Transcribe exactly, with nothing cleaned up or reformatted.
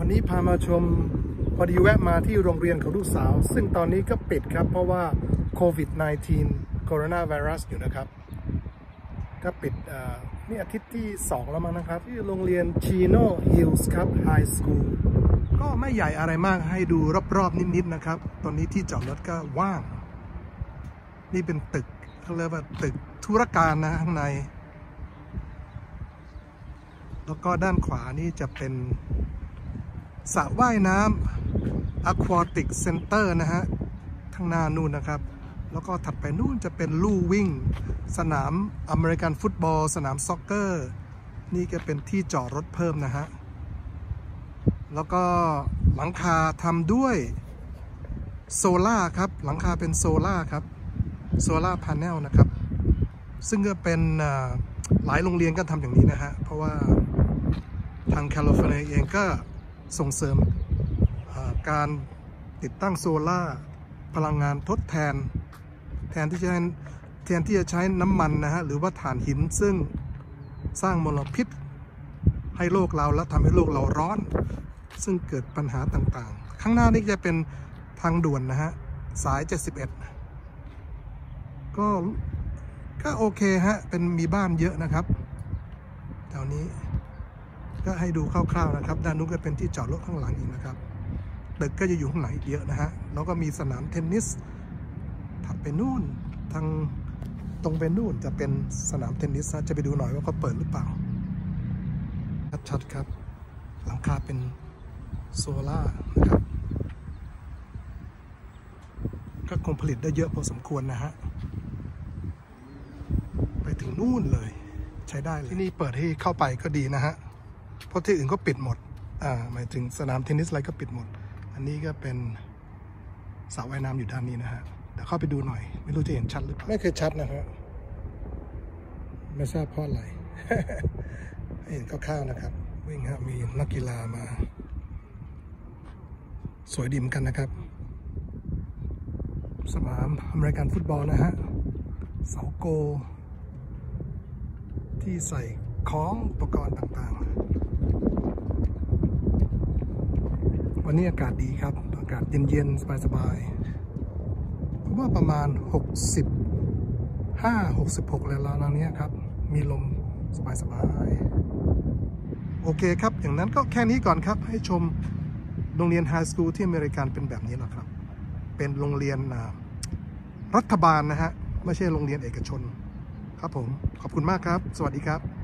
นี้พามาชมพอดีแวะมาที่โรงเรียนของลูกสาวซึ่งตอนนี้ก็ปิดครับเพราะว่าโควิด สิบเก้า โคโรนาไวรัสอยู่นะครับก็ปิดนี่อาทิตย์ที่สองแล้วมั้งนะครับที่โรงเรียน Chino Hills ครับ High School ก็ไม่ใหญ่อะไรมากให้ดูรอบๆนิดๆนะครับตอนนี้ที่จอดรถก็ว่างนี่เป็นตึกเขาเรียกว่าตึกธุรการนะข้างในแล้วก็ด้านขวานี่จะเป็นสระว่ายน้ำ Aquatic Center นะฮะข้างหน้านู่นนะครับแล้วก็ถัดไปนู่นจะเป็นลู่วิ่งสนามอเมริกันฟุตบอลสนามซ็อกเกอร์นี่ก็เป็นที่จอดรถเพิ่มนะฮะแล้วก็หลังคาทำด้วยโซล่าครับหลังคาเป็นโซล่าครับโซล่าพาเนลนะครับซึ่งก็เป็นหลายโรงเรียนก็ทำอย่างนี้นะฮะเพราะว่าทางแคลิฟอร์เนียเองก็ส่งเสริมการติดตั้งโซล่าพลังงานทดแทนแทนที่จะแทนที่จะใช้น้ำมันนะฮะหรือว่าถ่านหินซึ่งสร้างมลพิษให้โลกเราและทำให้โลกเราร้อนซึ่งเกิดปัญหาต่างๆข้างหน้านี่จะเป็นทางด่วนนะฮะสายเจ็ดสิบเอ็ดก็ก็โอเคฮะเป็นมีบ้านเยอะนะครับแถวนี้ก็ให้ดูคร่าวๆนะครับด้านนู้นก็เป็นที่จอดรถข้างหลังอีกนะครับตึกก็จะอยู่ข้างหลังอีกเยอะนะฮะแล้วก็มีสนามเทนนิสถัดไปนู่นทางตรงไปนู่นจะเป็นสนามเทนนิสจะไปดูหน่อยว่าเขาเปิดหรือเปล่าชัดๆครับหลังคาเป็นโซล่านะครับก็คงผลิตได้เยอะพอสมควรนะฮะไปถึงนู่นเลยใช้ได้เลยที่นี่เปิดให้เข้าไปก็ดีนะฮะเพราะที่อื่นก็ปิดหมดอ่าหมายถึงสนามเทนนิสอะไรก็ปิดหมดอันนี้ก็เป็นสระว่ายน้ำอยู่ด้านนี้นะฮะเดี๋ยวเข้าไปดูหน่อยไม่รู้จะเห็นชัดหรือเปล่าไม่เคยชัดนะฮะไม่ทราบเพราะอะไร ให้เห็นคร่าวๆนะครับวิ่งฮะมีนักกีฬามาสวยดีเหมือนกันนะครับสนามอเมริกันฟุตบอลนะฮะเสาโกที่ใส่ของอุปกรณ์ต่างๆวันนี้อากาศดีครับอากาศเย็นๆสบายๆผมว่าประมาณหกสิบห้า หกสิบหกแล้วล่ะนี้ครับมีลมสบายๆโอเคครับอย่างนั้นก็แค่นี้ก่อนครับให้ชมโรงเรียนไฮสคูลที่อเมริกันเป็นแบบนี้แหละครับเป็นโรงเรียนรัฐบาลนะฮะไม่ใช่โรงเรียนเอกชนครับผมขอบคุณมากครับสวัสดีครับ